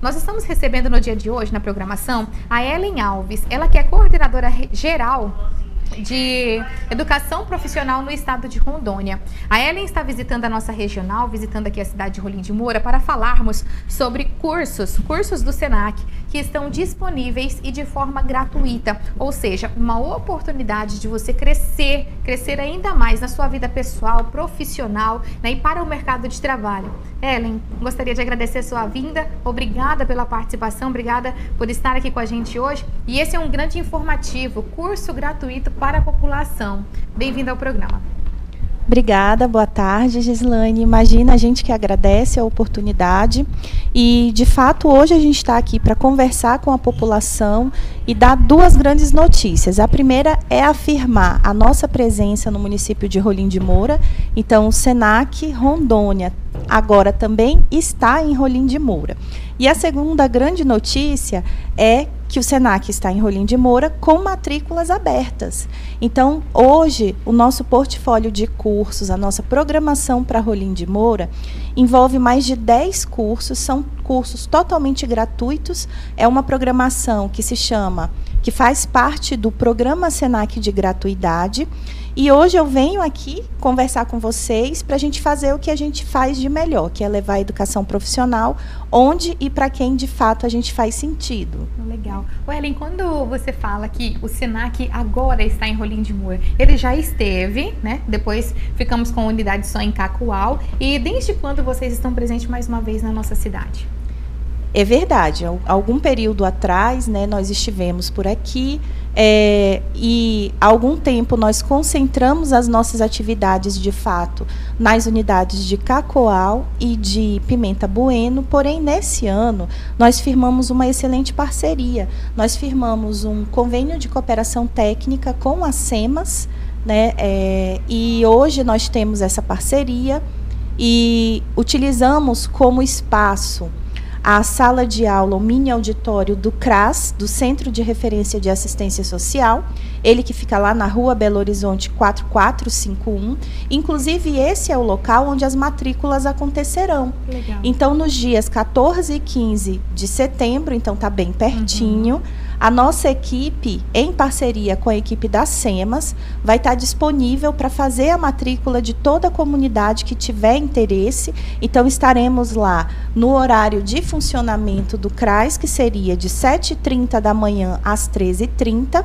Nós estamos recebendo no dia de hoje, na programação, a Ellen Alves, ela que é coordenadora geral de educação profissional no estado de Rondônia. A Ellen está visitando a nossa regional, visitando aqui a cidade de Rolim de Moura, para falarmos sobre cursos do Senac, que estão disponíveis e de forma gratuita, ou seja, uma oportunidade de você crescer ainda mais na sua vida pessoal, profissional, né, e para o mercado de trabalho. Ellen, gostaria de agradecer a sua vinda, obrigada pela participação, obrigada por estar aqui com a gente hoje, e esse é um grande informativo, curso gratuito para a população. Bem-vinda ao programa. Obrigada, boa tarde, Gislaine. Imagina, a gente que agradece a oportunidade e, de fato, hoje a gente está aqui para conversar com a população e dar duas grandes notícias. A primeira é afirmar a nossa presença no município de Rolim de Moura. Então, o Senac Rondônia agora também está em Rolim de Moura. E a segunda grande notícia é que o Senac está em Rolim de Moura com matrículas abertas. Então, hoje, o nosso portfólio de cursos, a nossa programação para Rolim de Moura, envolve mais de 10 cursos, são cursos totalmente gratuitos, é uma programação que faz parte do programa Senac de gratuidade. E hoje eu venho aqui conversar com vocês para a gente fazer o que a gente faz de melhor, que é levar a educação profissional onde e para quem de fato a gente faz sentido. Legal. Ellen, quando você fala que o Senac agora está em Rolim de Moura, ele já esteve, né? Depois ficamos com a unidade só em Cacoal. E desde quando vocês estão presentes mais uma vez na nossa cidade? É verdade. Algum período atrás, né, nós estivemos por aqui e há algum tempo nós concentramos as nossas atividades, de fato, nas unidades de Cacoal e de Pimenta Bueno, porém, nesse ano, nós firmamos uma excelente parceria. Nós firmamos um convênio de cooperação técnica com a SEMAS, né, e hoje nós temos essa parceria e utilizamos como espaço a sala de aula, o mini auditório do CRAS, do Centro de Referência de Assistência Social, ele que fica lá na rua Belo Horizonte 4451. Inclusive, esse é o local onde as matrículas acontecerão. Legal. Então, nos dias 14 e 15 de setembro, então está bem pertinho, a nossa equipe, em parceria com a equipe da SEMAS, vai estar disponível para fazer a matrícula de toda a comunidade que tiver interesse. Então, estaremos lá no horário de funcionamento do CRAS, que seria de 7h30 da manhã às 13h30,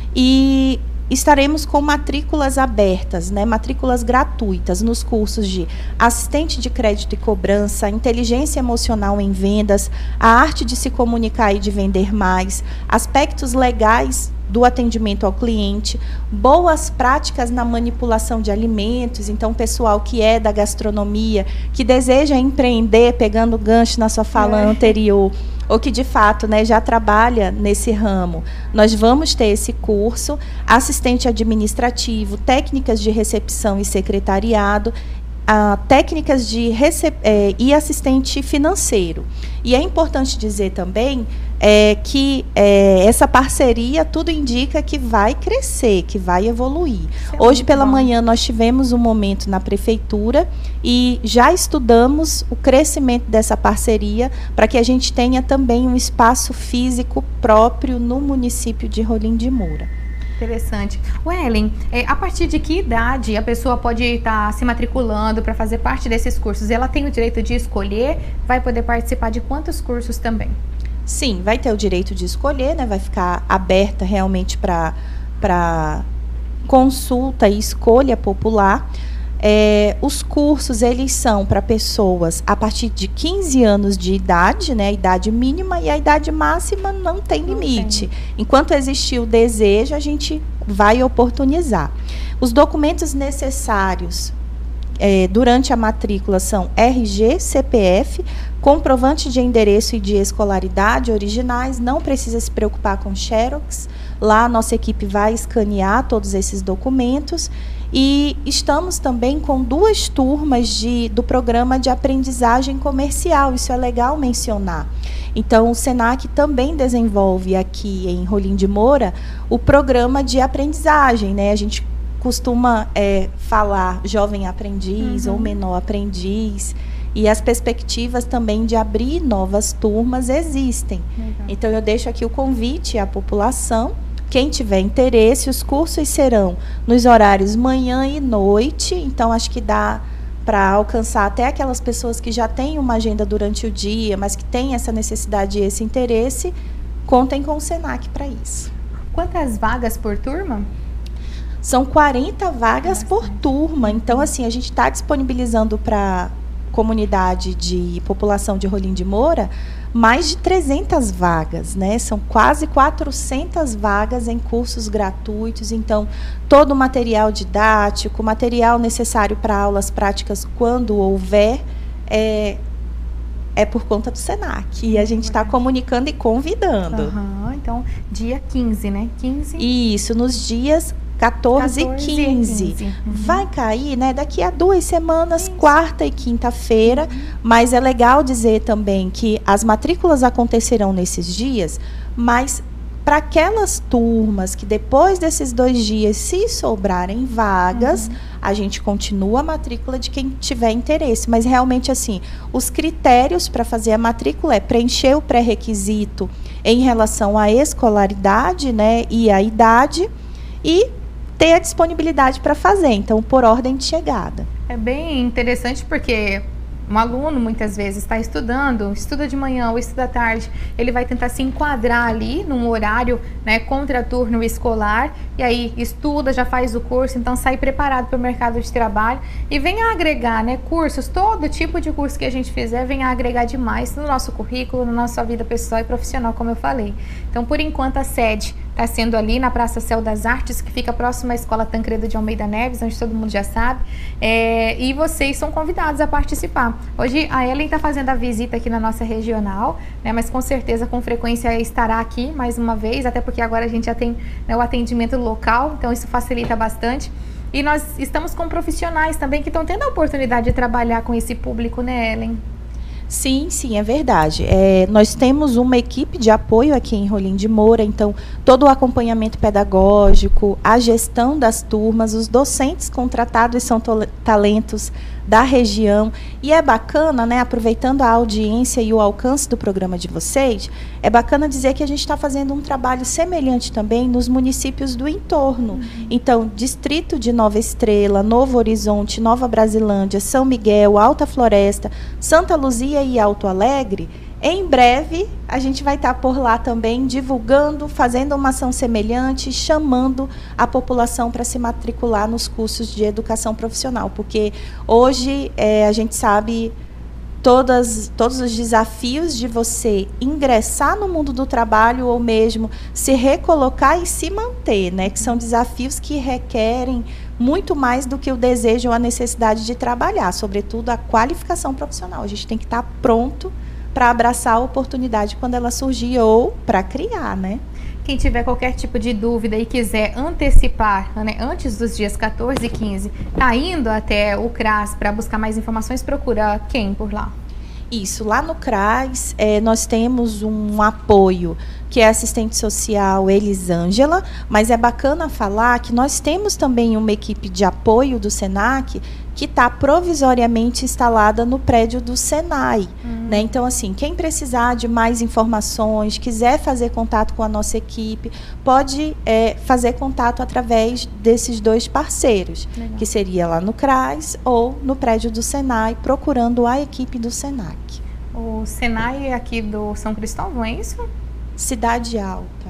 e estaremos com matrículas abertas, né, matrículas gratuitas nos cursos de assistente de crédito e cobrança, inteligência emocional em vendas, a arte de se comunicar e de vender mais, aspectos legais do atendimento ao cliente, boas práticas na manipulação de alimentos. Então, pessoal que é da gastronomia, que deseja empreender, pegando gancho na sua fala anterior, ou que de fato, né, já trabalha nesse ramo, nós vamos ter esse curso, assistente administrativo, técnicas de recepção e secretariado, técnicas de e assistente financeiro. E é importante dizer também que essa parceria, tudo indica que vai crescer, que vai evoluir. Hoje pela manhã nós tivemos um momento na prefeitura e já estudamos o crescimento dessa parceria para que a gente tenha também um espaço físico próprio no município de Rolim de Moura. Interessante. Ellen, a partir de que idade a pessoa pode estar se matriculando para fazer parte desses cursos? Ela tem o direito de escolher? Vai poder participar de quantos cursos também? Sim, vai ter o direito de escolher, né? Vai ficar aberta realmente para consulta e escolha popular. Os cursos, eles são para pessoas a partir de 15 anos de idade, né, a idade mínima, e a idade máxima não tem limite. Enquanto existir o desejo, a gente vai oportunizar. Os documentos necessários durante a matrícula são RG, CPF, comprovante de endereço e de escolaridade originais, não precisa se preocupar com xerox. Lá a nossa equipe vai escanear todos esses documentos. E estamos também com 2 turmas do programa de aprendizagem comercial, isso é legal mencionar. Então, o Senac também desenvolve aqui em Rolim de Moura o programa de aprendizagem, né? A gente costuma falar jovem aprendiz ou menor aprendiz. E as perspectivas também de abrir novas turmas existem. Legal. Então, eu deixo aqui o convite à população. Quem tiver interesse, os cursos serão nos horários manhã e noite. Então, acho que dá para alcançar até aquelas pessoas que já têm uma agenda durante o dia, mas que têm essa necessidade e esse interesse. Contem com o SENAC para isso. Quantas vagas por turma? São 40 vagas por turma. Então, assim, a gente está disponibilizando para comunidade de população de Rolim de Moura mais de 300 vagas, né? São quase 400 vagas em cursos gratuitos. Então, todo o material didático, material necessário para aulas práticas, quando houver, é por conta do SENAC. E a gente está comunicando e convidando. Então, dia 15, né? 15? Isso, nos dias 14 e 15. Vai cair, né, daqui a 2 semanas, quarta e quinta-feira, mas é legal dizer também que as matrículas acontecerão nesses dias, mas para aquelas turmas que depois desses 2 dias, se sobrarem vagas, a gente continua a matrícula de quem tiver interesse, mas realmente assim, os critérios para fazer a matrícula é preencher o pré-requisito em relação à escolaridade, né, e à idade, e ter a disponibilidade para fazer, então, por ordem de chegada. É bem interessante porque um aluno, muitas vezes, está estudando, estuda de manhã ou estuda à tarde, ele vai tentar se enquadrar ali num horário, né, contraturno escolar, e aí estuda, já faz o curso, então sai preparado para o mercado de trabalho e vem a agregar, né, cursos, todo tipo de curso que a gente fizer, vem a agregar demais no nosso currículo, na nossa vida pessoal e profissional, como eu falei. Então, por enquanto, a sede está sendo ali na Praça Céu das Artes, que fica próximo à Escola Tancredo de Almeida Neves, onde todo mundo já sabe, e vocês são convidados a participar. Hoje a Ellen está fazendo a visita aqui na nossa regional, né, mas com certeza, com frequência, estará aqui mais uma vez, até porque agora a gente já tem, né, o atendimento local, então isso facilita bastante. E nós estamos com profissionais também que estão tendo a oportunidade de trabalhar com esse público, né, Ellen? Sim, sim, é verdade. Nós temos uma equipe de apoio aqui em Rolim de Moura, então todo o acompanhamento pedagógico, a gestão das turmas, os docentes contratados são talentos da região, e é bacana, né, aproveitando a audiência e o alcance do programa de vocês, é bacana dizer que a gente está fazendo um trabalho semelhante também nos municípios do entorno. Então, Distrito de Nova Estrela, Novo Horizonte, Nova Brasilândia, São Miguel, Alta Floresta, Santa Luzia e Alto Alegre. Em breve, a gente vai estar por lá também divulgando, fazendo uma ação semelhante, chamando a população para se matricular nos cursos de educação profissional, porque hoje a gente sabe todos os desafios de você ingressar no mundo do trabalho ou mesmo se recolocar e se manter, né? Que são desafios que requerem muito mais do que o desejo ou a necessidade de trabalhar, sobretudo a qualificação profissional. A gente tem que estar pronto para abraçar a oportunidade quando ela surgir ou para criar, né? Quem tiver qualquer tipo de dúvida e quiser antecipar, né, antes dos dias 14 e 15, tá indo até o CRAS para buscar mais informações, procura quem por lá? Isso, lá no CRAS nós temos um apoio que é assistente social Elisângela, mas é bacana falar que nós temos também uma equipe de apoio do SENAC que está provisoriamente instalada no prédio do SENAI. Né? Então, assim, quem precisar de mais informações, quiser fazer contato com a nossa equipe, pode fazer contato através desses 2 parceiros, legal, que seria lá no CRAS ou no prédio do SENAI, procurando a equipe do SENAC. O SENAI é aqui do São Cristóvão, é isso? Cidade Alta.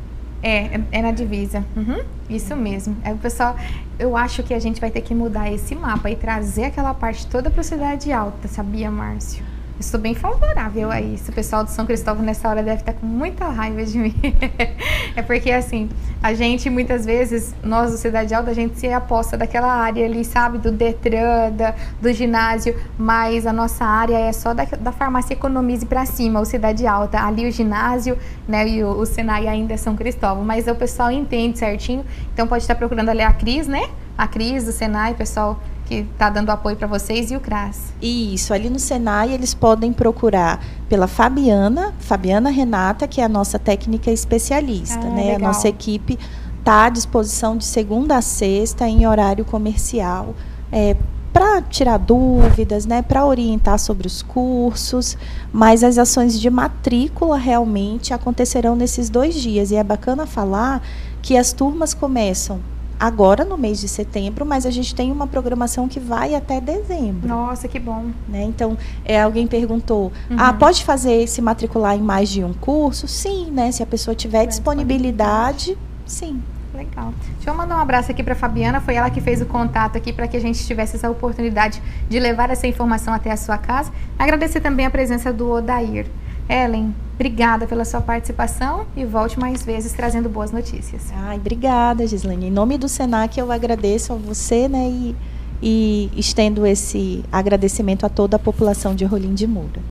É na divisa. Isso mesmo. O pessoal, eu acho que a gente vai ter que mudar esse mapa e trazer aquela parte toda para a Cidade Alta, sabia, Márcio? Eu sou bem favorável a isso. O pessoal de São Cristóvão nessa hora deve estar com muita raiva de mim. É porque, assim, a gente, muitas vezes, nós do Cidade Alta, a gente se aposta daquela área ali, sabe, do Detran, do ginásio, mas a nossa área é só da farmácia Economize para cima, o Cidade Alta. Ali o ginásio, né, e o Senai ainda é São Cristóvão. Mas o pessoal entende certinho, então pode estar procurando ali a Cris, né? A Cris do Senai, pessoal que está dando apoio para vocês, e o CRAS. Isso, ali no Senai eles podem procurar pela Fabiana Renata, que é a nossa técnica especialista, né? Legal. A nossa equipe está à disposição de segunda a sexta em horário comercial, para tirar dúvidas, né, para orientar sobre os cursos, mas as ações de matrícula realmente acontecerão nesses 2 dias. E é bacana falar que as turmas começam agora no mês de setembro, mas a gente tem uma programação que vai até dezembro. Nossa, que bom. Né? Então, alguém perguntou, pode se matricular em mais de um curso? Sim, né? Se a pessoa tiver disponibilidade, sim. Legal. Deixa eu mandar um abraço aqui para Fabiana, foi ela que fez o contato aqui para que a gente tivesse essa oportunidade de levar essa informação até a sua casa. Agradecer também a presença do Odair. Ellen, obrigada pela sua participação e volte mais vezes trazendo boas notícias. Obrigada, Gislaine. Em nome do Senac, eu agradeço a você, né, e estendo esse agradecimento a toda a população de Rolim de Moura.